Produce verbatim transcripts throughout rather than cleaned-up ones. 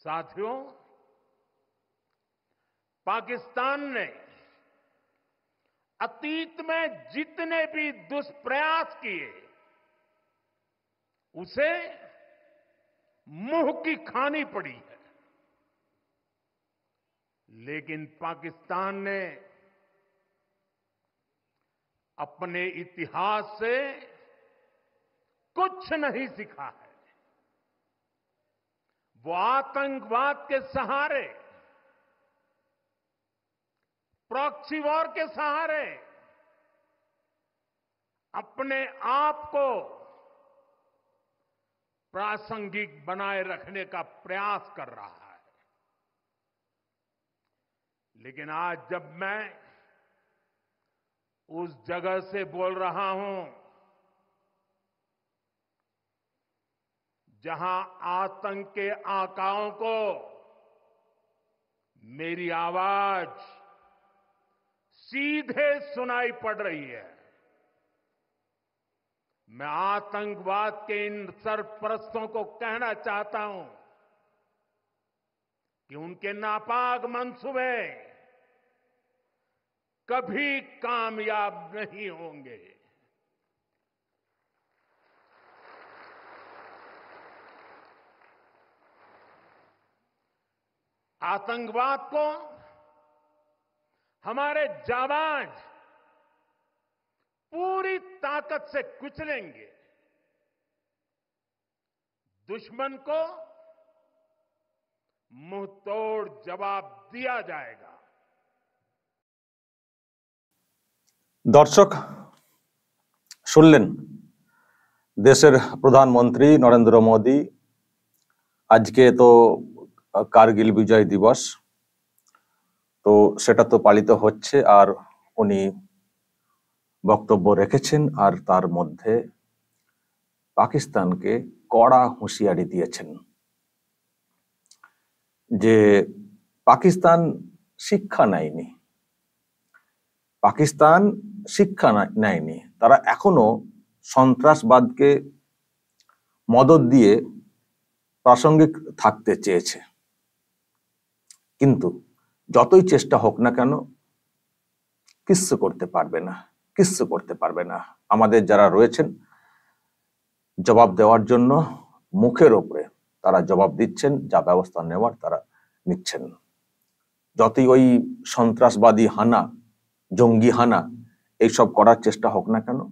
साथियों, पाकिस्तान ने अतीत में जितने भी दुष्प्रयास किए उसे मुंह की खानी पड़ी है। लेकिन पाकिस्तान ने अपने इतिहास से कुछ नहीं सीखा है। वो आतंकवाद के सहारे, प्रॉक्सी वॉर के सहारे अपने आप को प्रासंगिक बनाए रखने का प्रयास कर रहा है। लेकिन आज जब मैं उस जगह से बोल रहा हूं जहां आतंक के आकाओं को मेरी आवाज सीधे सुनाई पड़ रही है, मैं आतंकवाद के इन सरपरस्तों को कहना चाहता हूं कि उनके नापाक मंसूबे कभी कामयाब नहीं होंगे। आतंकवाद को हमारे जाबाज पूरी ताकत से कुचलेंगे। दुश्मन को मुंह तोड़ जवाब दिया जाएगा। दर्शक শুনলেন দেশের প্রধানমন্ত্রী নরেন্দ্র মোদী। আজকে তো কারগিল বিজয় দিবস, তো সেটা তো পালিত হচ্ছে, আর উনি বক্তব্য রেখেছেন আর তার মধ্যে পাকিস্তানকে কড়া হুঁশিয়ারি দিয়েছেন যে পাকিস্তান শিক্ষা নেয়নি, পাকিস্তান শিক্ষা নেয়নি, তারা এখনো সন্ত্রাসবাদকে মদদ দিয়ে প্রাসঙ্গিক থাকতে চেয়েছে। কিন্তু যতই চেষ্টা হোক না কেন কিচ্ছু করতে পারবে না, কিচ্ছু করতে পারবে না। আমাদের যারা রয়েছেন জবাব দেওয়ার জন্য মুখের ওপরে তারা জবাব দিচ্ছেন, যা ব্যবস্থা নেওয়ার তারা নিচ্ছেন। যতই ওই সন্ত্রাসবাদী হানা, জঙ্গি হানা এইসব করার চেষ্টা হোক না কেন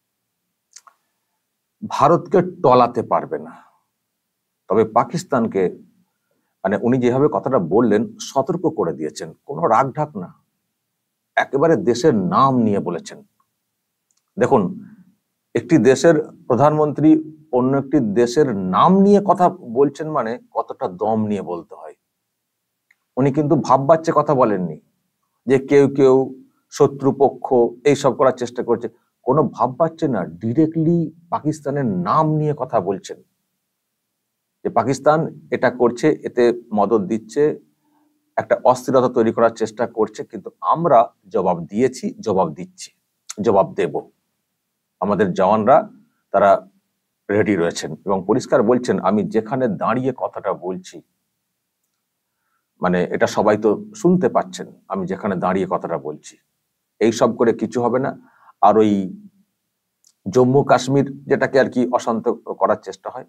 ভারতকে টলাতে পারবে না। তবে পাকিস্তানকে, মানে উনি যেভাবে কথাটা বললেন সতর্ক করে দিয়েছেন, কোনো রাগ ঢাক না, একেবারে দেশের নাম নিয়ে বলেছেন। দেখুন, একটি দেশের প্রধানমন্ত্রী অন্য একটি দেশের নাম নিয়ে কথা বলছেন মানে কতটা দম নিয়ে বলতে হয়। উনি কিন্তু ভাব বাচ্চা কথা বলেননি যে কেউ কেউ শত্রুপক্ষ এইসব করার চেষ্টা করছে, কোনো ভাব বাচ্চা না, ডিরেক্টলি পাকিস্তানের নাম নিয়ে কথা বলছেন যে পাকিস্তান এটা করছে, এতে মদদ দিচ্ছে, একটা অস্থিরতা তৈরি করার চেষ্টা করছে, কিন্তু আমরা জবাব দিয়েছি, জবাব দিচ্ছি, জবাব দেব। আমাদের জওয়ানরা তারা রেডি রয়েছেন এবং পরিষ্কার বলছেন, আমি যেখানে দাঁড়িয়ে কথাটা বলছি, মানে এটা সবাই তো শুনতে পাচ্ছেন, আমি যেখানে দাঁড়িয়ে কথাটা বলছি, এই সব করে কিছু হবে না। আর ওই জম্মু কাশ্মীর যেটাকে আর কি অশান্ত করার চেষ্টা হয়,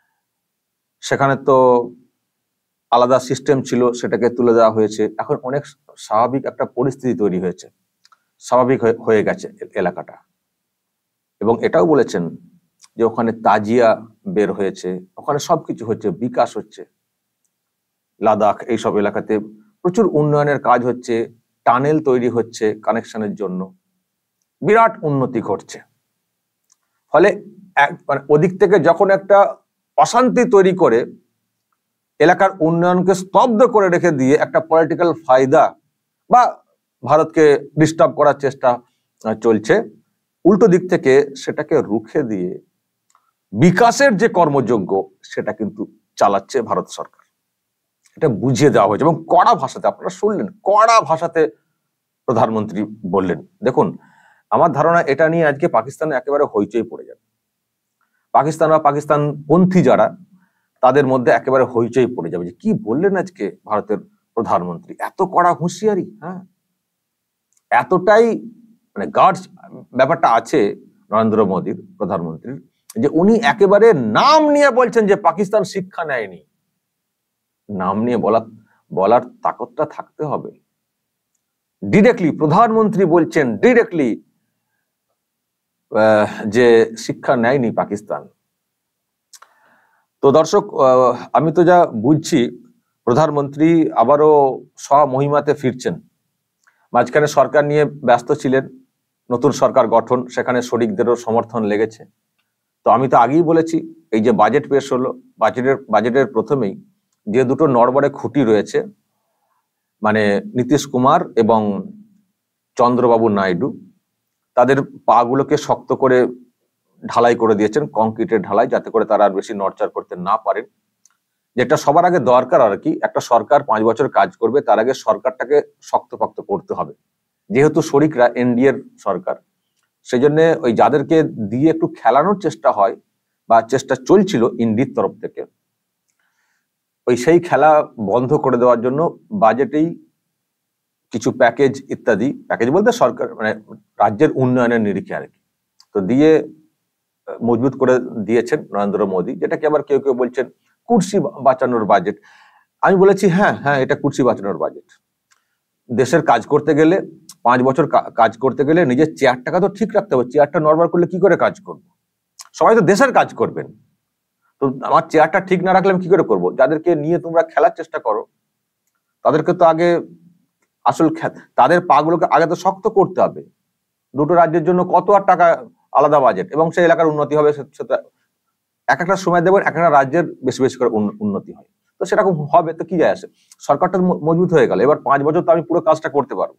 সেখানে তো আলাদা সিস্টেম ছিল, সেটাকে তুলে দেওয়া হয়েছে। এখন অনেক স্বাভাবিক একটা পরিস্থিতি তৈরি হয়েছে, স্বাভাবিক হয়ে গেছে এলাকাটা। এবং এটাও বলেছেন যে ওখানে তাজিয়া বের হয়েছে, ওখানে সবকিছু হচ্ছে, বিকাশ হচ্ছে। লাদাখ এইসব এলাকাতে প্রচুর উন্নয়নের কাজ হচ্ছে, টানেল তৈরি হচ্ছে কানেকশনের জন্য, বিরাট উন্নতি ঘটছে। ফলে মানে ওদিক থেকে যখন একটা অশান্তি তৈরি করে এলাকার উন্নয়নকে স্তব্ধ করে রেখে দিয়ে একটা পলিটিক্যাল ফায়দা বা ভারতকে ডিস্টার্ব করার চেষ্টা চলছে, উল্টো দিক থেকে সেটাকে রুখে দিয়ে বিকাশের যে কর্মযজ্ঞ সেটা কিন্তু চালাচ্ছে ভারত সরকার। এটা বুঝিয়ে দেওয়া হয়েছে এবং কড়া ভাষাতে, আপনারা শুনলেন, কড়া ভাষাতে প্রধানমন্ত্রী বললেন। দেখুন, আমার ধারণা এটা নিয়ে আজকে পাকিস্তানে একেবারে হইচই পড়ে যাবে। পাকিস্তান বা পাকিস্তান পন্থী যারা, তাদের মধ্যে একেবারে হইচই পড়ে যাবে যে কি বললেন আজকে ভারতের প্রধানমন্ত্রী, এত কড়া হুঁশিয়ারি। হ্যাঁ, এতটাই মানে গার্ডস ব্যাপারটা আছে নরেন্দ্র মোদীর, প্রধানমন্ত্রীর, যে উনি একেবারে নাম নিয়ে বলছেন যে পাকিস্তান শিক্ষা নেয়নি। নাম নিয়ে বলার বলার তাকতটা থাকতে হবে। ডিরেক্টলি প্রধানমন্ত্রী বলছেন ডিরেক্টলি যে শিক্ষা নেয়নি পাকিস্তান। তো দর্শক, আমি তো যা বুঝছি প্রধানমন্ত্রী আবারও স্বমহিমাতে ফিরছেন। মাঝখানে সরকার নিয়ে ব্যস্ত ছিলেন, নতুন সরকার গঠন, সেখানে শরিকদেরও সমর্থন লেগেছে। তো আমি তো আগেই বলেছি, এই যে বাজেট পেশ হলো, বাজেটের বাজেটের প্রথমেই যে দুটো নড়বড়ে খুঁটি রয়েছে, মানে নীতিশ কুমার এবং চন্দ্রবাবু নাইডু, তাদের পাগুলোকে শক্ত করে ঢালাই করে দিয়েছেন, কংক্রিটের ঢালাই, যাতে করে তারা আর বেশি নড়চড় করতে না পারেন। যেটা সবার আগে দরকার আর কি, একটা সরকার পাঁচ বছর কাজ করবে, তার আগে সরকারটাকে শক্তপোক্ত করতে হবে। যেহেতু শরিকরা এনডিএর সরকার, সেই জন্য ওই যাদেরকে দিয়ে একটু খেলানোর চেষ্টা হয় বা চেষ্টা চলছিল ইন্ডির তরফ থেকে, ওই সেই খেলা বন্ধ করে দেওয়ার জন্য বাজেটেই কিছু প্যাকেজ ইত্যাদি, প্যাকেজ বলতে সরকার মানে রাজ্যের উন্নয়নের নিরিখে আর কি, তো দিয়ে মজবুত করে দিয়েছেন নরেন্দ্র মোদী, যেটাকে আবার কেউ কেউ বলছেন কুর্সি বাঁচানোর বাজেট। আমি বলেছি হ্যাঁ হ্যাঁ এটা কুর্সি বাঁচানোর বাজেট। দেশের কাজ করতে গেলে, পাঁচ বছর কাজ করতে গেলে নিজের চেয়ারটাকে তো ঠিক রাখতে হবে। চেয়ারটা নড়বড় করলে কি করে কাজ করব? সবাই তো দেশের কাজ করবেন, তো আমার চেয়ারটা ঠিক না রাখলে আমি কি করে করবো? যাদেরকে নিয়ে তোমরা খেলার চেষ্টা করো, তাদেরকে তো আগে আসল তাদের পাগুলোকে আগে তো শক্ত করতে হবে। দুটো রাজ্যের জন্য কত আর টাকা আলাদা বাজেট, এবং সেই এলাকার উন্নতি হবে, সেটা এক একটা সময় দেবেন, এক একটা রাজ্যের বেশি বেশি করে উন্নতি হয়, তো সেরকম হবে। তো কি যায় আসে, সরকারটা মজবুত হয়ে গেল, এবার পাঁচ বছর তো আমি পুরো কাজটা করতে পারবো।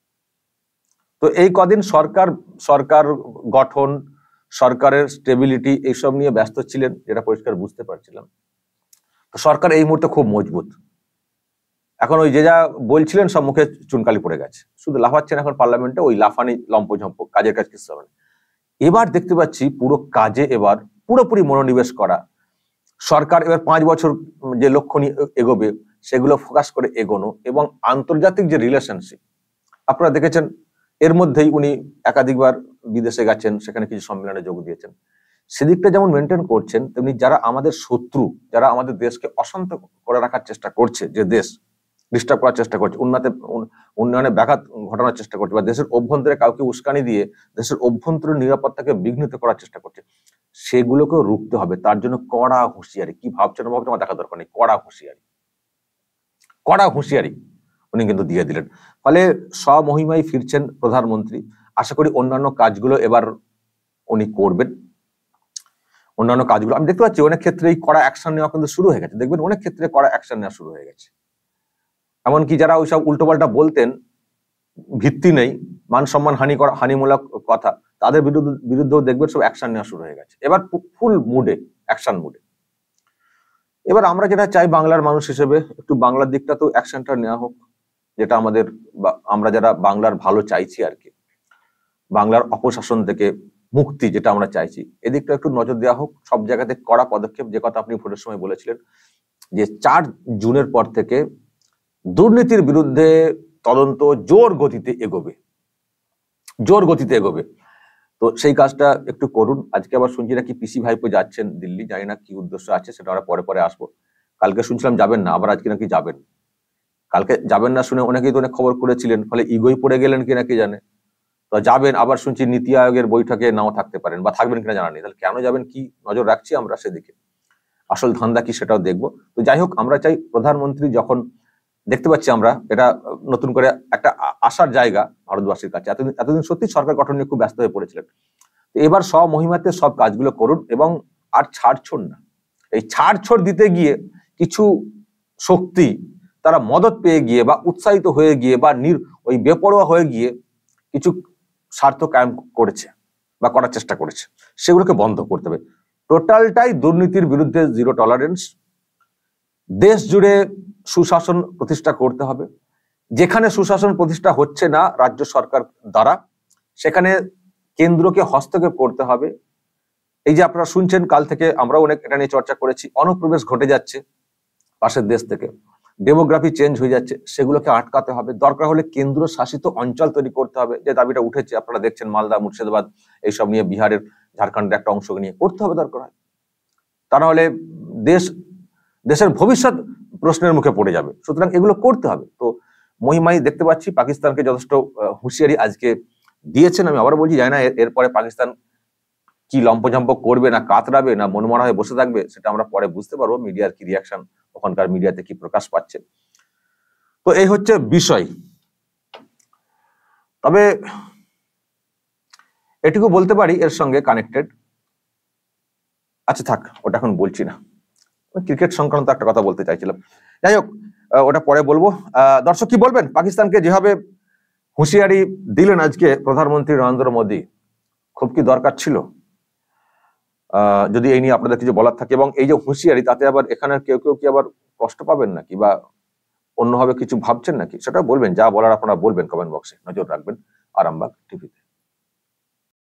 তো এই কদিন সরকার সরকার গঠন, সরকারের স্টেবিলিটি এইসব নিয়ে ব্যস্ত ছিলেন, যেটা পরিষ্কার বুঝতে পারছিলাম। তো সরকার এই মুহূর্তে খুব মজবুত। এখন ওই যে যা বলছিলেন সব মুখে চুনকালি পড়ে গেছে, শুধু লাফাচ্ছেন এখন পার্লামেন্টে, ওই লাফানি লম্পঝম্প, কাজের কাজ কিছু হবে না। এবার দেখতে পাচ্ছি পুরো কাজে এবার পুরোপুরি মনোনিবেশ করা সরকার। এবার পাঁচ বছর যে লক্ষ্য নিয়ে এগোবে সেগুলো ফোকাস করে এগোনো, এবং আন্তর্জাতিক যে রিলেশনশিপ আপনারা দেখেছেন, এর মধ্যেই উনি একাধিকবার বিদেশে গেছেন, সেখানে কিছু সম্মেলনে যোগ দিয়েছেন। সেদিকটা যেমন মেনটেন করছেন, তেমনি যারা আমাদের শত্রু, যারা আমাদের দেশকে অশান্ত করে রাখার চেষ্টা করছে, যে দেশ ডিস্টার্ব করার চেষ্টা করছে, উন্নয়নে উন্নয়নে ব্যাঘাত ঘটানোর চেষ্টা করছে, বা দেশের অভ্যন্তরে কাউকে উস্কানি দিয়ে দেশের অভ্যন্তরীণ নিরাপত্তাকে বিঘ্নিত করার চেষ্টা করছে, সেগুলোকেও রুখতে হবে। তার জন্য কড়া হুঁশিয়ারি, কি ভাবছেন ভাবছেন আমার দেখা দরকার নেই, কড়া হুঁশিয়ারি কড়া হুঁশিয়ারি উনি কিন্তু দিয়ে দিলেন। ফলে স্বমহিমায় ফিরছেন প্রধানমন্ত্রী। আশা করি অন্যান্য কাজগুলো এবার উনি করবেন। অন্যান্য কাজগুলো আমি দেখতে পাচ্ছি অনেক ক্ষেত্রে কড়া অ্যাকশন নেওয়া কিন্তু শুরু হয়ে গেছে। দেখবেন অনেক ক্ষেত্রে কড়া অ্যাকশন নেওয়া শুরু হয়ে গেছে। এমনকি যারা ওইসব উল্টোপাল্টা বলতেন, ভিত্তি নেই, মান সম্মান হানি করা হানিমূলক কথা, তাদের বিরুদ্ধে বিরুদ্ধেও দেখবেন সব অ্যাকশন নেওয়া শুরু হয়ে গেছে। এবার ফুল মুডে, অ্যাকশন মুডে। এবার আমরা যেটা চাই বাংলার মানুষ হিসেবে, একটু বাংলার দিকটা তো অ্যাকশনটা নেওয়া হোক, যেটা আমাদের আমরা যারা বাংলার ভালো চাইছি আর কি, বাংলার অপশাসন থেকে মুক্তি যেটা আমরা চাইছি, এদিকটা একটু নজর দেওয়া হোক। সব জায়গাতে কড়া পদক্ষেপ, যে কথা আপনি ভোটের সময় বলেছিলেন, যে চার জুনের পর থেকে দুর্নীতির বিরুদ্ধে তদন্ত জোর গতিতে এগোবে, জোর গতিতে এগোবে। তো সেই কাজটা একটু করুন। আজকে আবার শুনছি নাকি পিসি ভাইপো যাচ্ছেন দিল্লি, জানি না কি উদ্দেশ্য আছে, সেটা আমরা পরে পরে আসবো। কালকে শুনছিলাম যাবেন না, আবার আজকে নাকি যাবেন। কালকে যাবেন না শুনে অনেকেই তো অনেক খবর করেছিলেন, ফলে ইগোই পড়ে গেলেন কি নাকি জানে, তো যাবেন। আবার শুনছি নীতি আয়োগের বৈঠকে নাও থাকতে পারেন, বা থাকবেন কিনা জানা নেই। তাহলে কেন যাবেন, কি নজর রাখছি আমরা সেদিকে, আসল ধান্দা কি সেটাও দেখবো। তো যাই হোক, আমরা চাই প্রধানমন্ত্রী যখন দেখতে পাচ্ছি আমরা, এটা নতুন করে একটা আশার জায়গা ভারতবাসীর কাছে। এতদিন এতদিন সত্যি সরকার গঠন নিয়ে খুব ব্যস্ত হয়ে পড়েছিলেন। তো এবার স্বমহিমাতে সব কাজগুলো করুন, এবং আর ছাড়ছড় না। এই ছাড়ছড় দিতে গিয়ে কিছু শক্তি তারা মদত পেয়ে গিয়ে বা উৎসাহিত হয়ে গিয়ে বা নির ওই বেপরোয়া হয়ে গিয়ে কিছু স্বার্থ কায়েম করেছে বা করার চেষ্টা করেছে, সেগুলোকে বন্ধ করতে হবে। টোটালটাই দুর্নীতির বিরুদ্ধে জিরো টলারেন্স। দেশ জুড়ে সুশাসন প্রতিষ্ঠা করতে হবে। যেখানে সুশাসন প্রতিষ্ঠা হচ্ছে না রাজ্য সরকার দ্বারা, সেখানে কেন্দ্রকে হস্তক্ষেপ করতে হবে এই যে আপনারা শুনছেন, কাল থেকে আমরা অনেক এটা নিয়ে চর্চা করেছি, অনুপ্রবেশ ঘটে যাচ্ছে পাশের দেশ থেকে, ডেমোগ্রাফি চেঞ্জ হয়ে যাচ্ছে, সেগুলোকে আটকাতে হবে। দরকার হলে কেন্দ্র শাসিত অঞ্চল তৈরি করতে হবে, যে দাবিটা উঠেছে আপনারা দেখছেন মালদা, মুর্শিদাবাদ এইসব নিয়ে, বিহারের, ঝাড়খণ্ডের একটা অংশ নিয়ে করতে হবে দরকার হয়। তা নাহলে দেশ দেশের ভবিষ্যৎ প্রশ্নের মুখে পড়ে যাবে। সুতরাং এগুলো করতে হবে। তো মহিমাই দেখতে পাচ্ছি পাকিস্তানকে যথেষ্ট হুঁশিয়ারি আজকে দিয়েছেন। আমি আবার বলছি, জানি না এরপরে পাকিস্তান কি লম্পঝম্প করবে, না কাতরাবে, না মনমরা হয়ে বসে থাকবে, সেটা আমরা পরে বুঝতে পারবো। মিডিয়ার কি রিয়াকশন, ওখানকার মিডিয়াতে কি প্রকাশ পাচ্ছে। তো এই হচ্ছে বিষয়। তবে এটুকু বলতে পারি এর সঙ্গে কানেক্টেড, আচ্ছা থাক, ওটা এখন বলছি না। ক্রিকেট সংক্রান্ত একটা কথা বলতে চাইছিলাম, যাই হোক ওটা পরে বলবো। আহ দর্শক কি বলবেন, পাকিস্তানকে যেভাবে হুঁশিয়ারি দিলেন আজকে প্রধানমন্ত্রী নরেন্দ্র মোদী, খুব কি দরকার ছিল? আহ যদি এই নিয়ে আপনাদের কিছু বলার থাকে, এবং এই যে হুঁশিয়ারি, তাতে আবার এখানের কেউ কেউ কি আবার কষ্ট পাবেন নাকি, বা অন্যভাবে কিছু ভাবছেন নাকি, সেটা বলবেন। যা বলার আপনারা বলবেন কমেন্ট বক্সে, নজর রাখবেন। আরামবাগ।